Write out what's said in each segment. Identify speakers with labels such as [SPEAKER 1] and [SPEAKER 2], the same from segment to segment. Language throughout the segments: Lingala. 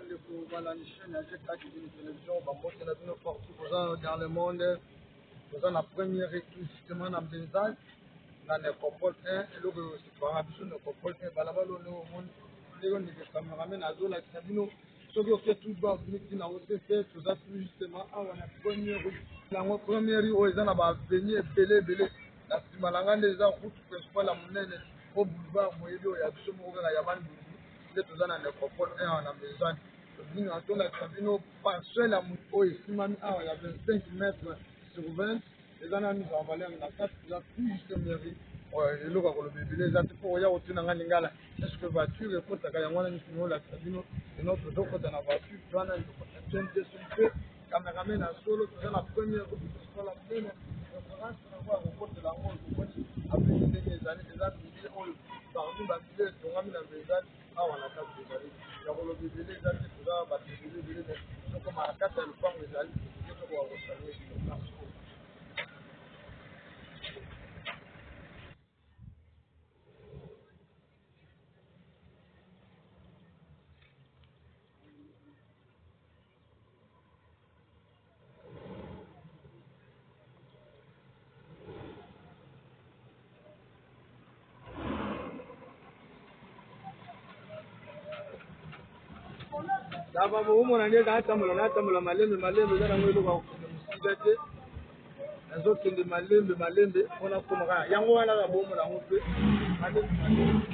[SPEAKER 1] Voilà, les chaînes, une télévision, partout dans le monde. Nous avons la première étude justement dans Benzal, dans l'école 1, et là, c'est par rapport à l'école 1, balabala, nous avons des caméramans à Zola, qui ont ceux qui ont fait tout bas, qui ont fait tout ça, justement, à la première rue. La première rue, où ils ont venu, belé, la Simalanga, les gens, route principale, la monnaie, au boulevard, il y a des choses, il y a Yaman, c'est tout ça dans l'école 1, en Benzal. Nous avons la cabine partielle à Mouko, et Simami, il y a 25 mètres. Sur 20, les années nous avons valé la 4, la plus juste mairie. Et là, on a le les pour y avoir une lingala. Est-ce que voiture est pour ta gagnante, nous la cabine, et notre dos dans la voiture, tu as un jeune de son fait, caméraman à solo, tu as la première, la première référence, on va au côté de la rose, après les années, parmi ma ville, on a mis la maison, on a 4 des années. Il y a le bébé, les années, tu as battu les bébés, comme à 4 ans, le femme, les années, tu vas voir, Dava muhimu na ndio hata mla malembe zana mwelo kwa msigate nazo kende malembe ona kuma yango wala ga bomu na ngombe malembe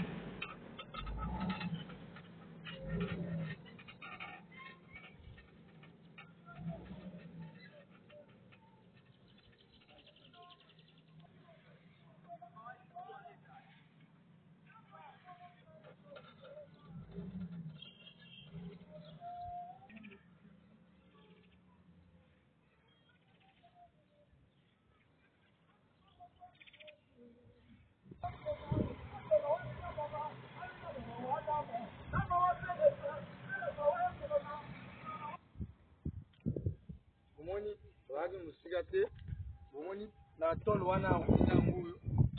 [SPEAKER 1] bomoni wagi msigate bomoni na tol wana ngina nguyo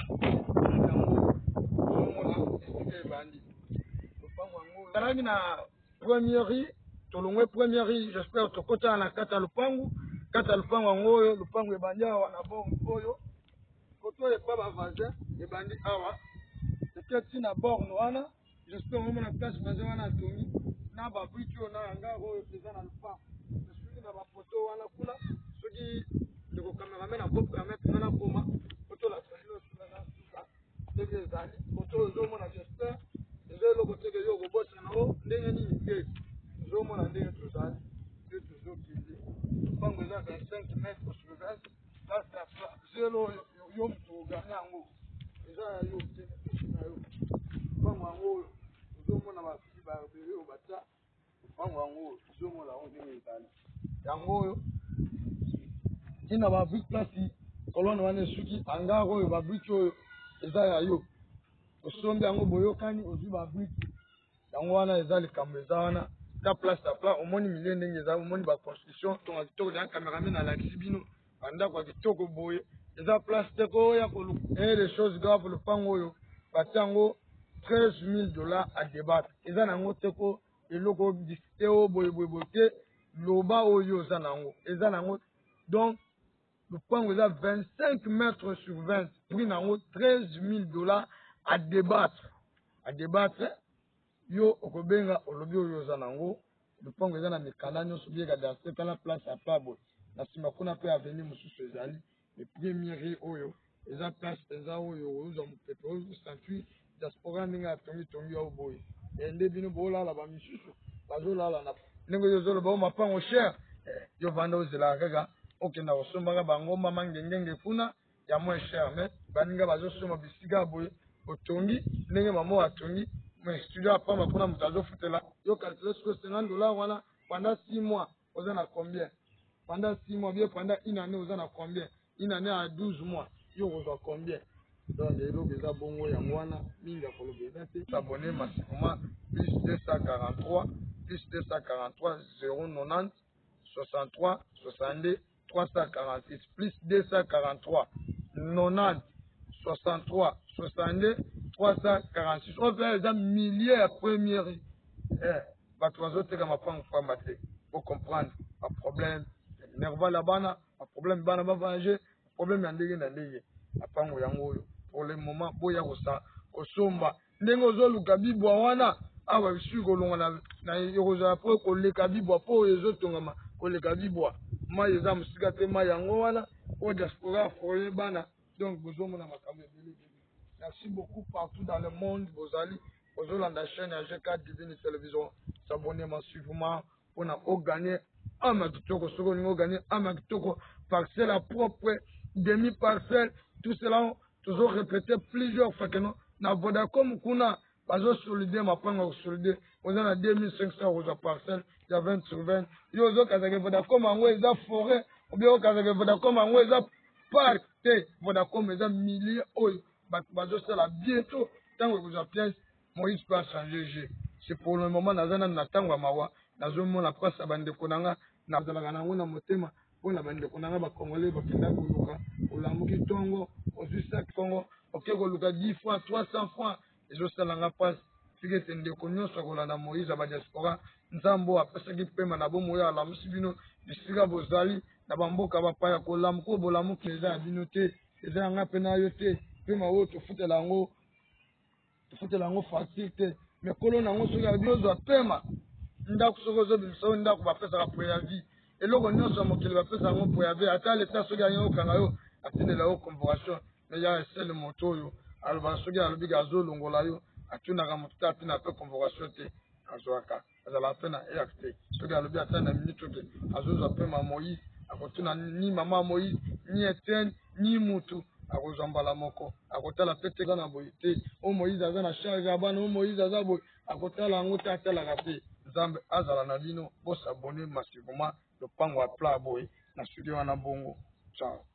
[SPEAKER 1] ndango bomona esike bandi lupango nguyo kanagi na première tolongwe première j'espère tokota na kata lupango ngoyo lupango ebanja wana bombe oyo koto e pas bavasin ebandi awa peut-être na borne wana j'espère omona place vasin wana tongi na ba brique na anga oyo peza na lupango na bapoto wana kuna soki ndeko cameraman na bopp ya mettre na koma poto la solo na suka ndenge ezali poto ozomona j'espère ezelo teke yo kobota na o ndenge nini ke ozomona ndenge tozali te tozokende lupango eza 25 mètres sur 20 ça c'est zelo yo mtu gagner yango eza yo te na yo lupango yango ozomona bafiki babele o bata lupango yango ozomona o ndenge ezali yango oyo tina ba brique place kolone wana suki anga oyo ba brique oyo eza ya yo osombi yango boyokani ozwi ba brique yango wana eza likambo eza wana ta place à plat omoni milieu ndenge eza omoni ba construction tonga kitoko ya cameraman na lakisi bino banda kwa kitoko boye eza place te ko ya kolu et les choses graves le pango oyo batango $13,000 à débattre eza nango te ko eloko discuter o boye te loba oyo eza nango donc le pango eza 25 mètres sur 20 prix nango $13,000 à débattre yo okobenga olobi oyo oza nango le pango eza na mikanda nyonso bieka danse tala place à pas boye na nsima kuna mpe avenir mosusu ezali le première oyo eza place eza oyo ozwa mopepe osentir diaspora ndenge atongi oyo boye nde bino boolala bamisusu bazolala na ndenge oyo ozoloba o mapango cher yo vanda ozela kaka okenda kosombaka bangomba mangengenge kuna ya moins cher mais baninga bazosomba bisika boye otongi ndenge mamo atongi mais studio apamba kuna moto azofutela yo calcule siko $50 wana pendant 6 mois oza na combien pendant 6 mois bien pendant une année oza na combien une année à 12 mois yo kozwa combien donc eloko eza bongo yango wana mingi akoloba eza te s'abonner massivement plus 243 090 63 62 346 plus 243 90 63 62 346 on fait les milliers à première bato bazoteka mapango pamba te po comprendre ba problème nerval bana ba problème bana ba venger problème ya ndenge na ndenge mapango yango oyo pour le moment boya kosomba ndenge ozoluka bibwa wana awa bisu kolonga na yokozala po koleka bibwa po ezotongama koleka bibwa mai eza mosika te mai yango wana o diaspora foye bana donc bozomona makambo ebele. Merci beaucoup partout dans le monde. Vous allez la chaîne G4 Divine Télévision. S'abonner massivement. On a gagné un magitoko. On a gagné un magitoko. Parcelle à propre, demi-parcelle. Tout cela, toujours répété plusieurs fois que non. Na Vodacom, qu'on a, pas solidé, ma prendre solidé. On a 2500 euros parcelle. Il y a 20 sur 20. Il y a Vodacom en haut, forêt. Ou bien, Vodacom en haut, parc. Vodacom, il y a milliers d'euros. Bazosala bientôt tango vous pièce Moïse peut changer. C'est pour le moment nazana na tango mawa nazomona pasa bande konanga na zalaka nango na motema pona bande konanga ba congolais bakenda koluka olamuki tongo ozusa kongo okeko luka 10 fois 300 fois ezosala nga passe fike tende konyoso kolanda Moïse ba diaspora nzambo apesaki pema na bomo ya la musibino bisika bozali na bamboka bapaya kolamuko bolamuki eza ya bino te eza nga pena yo te pema oyo tofutela yango facile te mais kolo nango soki abi ozwa pema ndako soki ozobimisa ndako bapesaka préavis eloko nyonso ya mokili bapesa yango préavis ata leta soki aye okanga yo atindela yo convocation mais ya esele moto oyo aloba soki alobiki azolongola yo atunaka moto te atina pe convocation te azwaka azalaka mpe na air te soki alobi ata na minute oke azozwa pema Moïse akotuna ni mama Moïse ni Etienne ni mutu akozwa mbala moko akotala pe te na boye te o Moïse aza na charge ya bana o Moïse aza boye akotala yango te atalaka te nzambe azala na bino bosabone massivement lopango ya pla boye na studio wana bongo ciao.